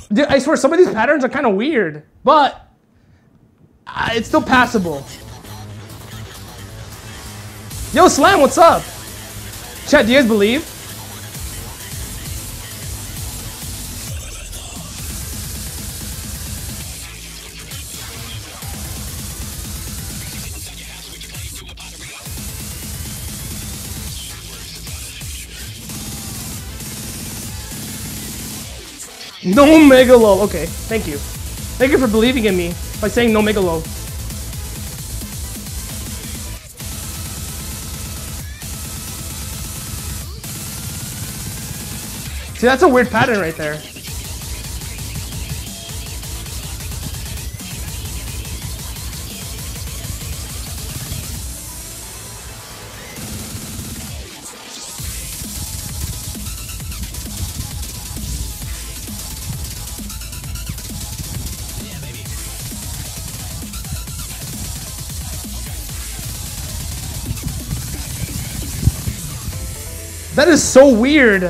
Dude, I swear, some of these patterns are kind of weird, but it's still passable. Yo, Slam, what's up? Chat, do you guys believe? No Megalo. Okay, thank you. Thank you for believing in me by saying no Megalo. See, that's a weird pattern right there. That is so weird.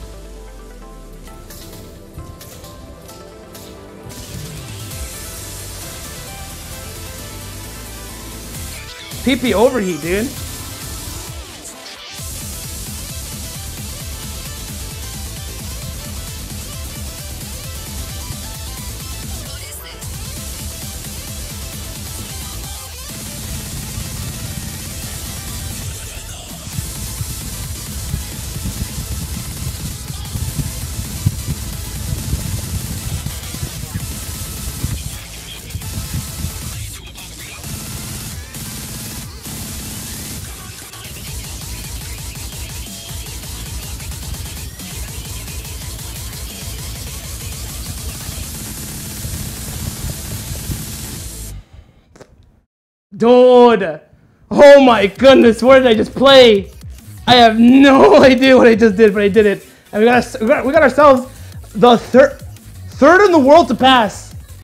PP overheat, dude. Dude, oh my goodness, where did I just play? I have no idea what I just did, but I did it. And we got ourselves the third in the world to pass.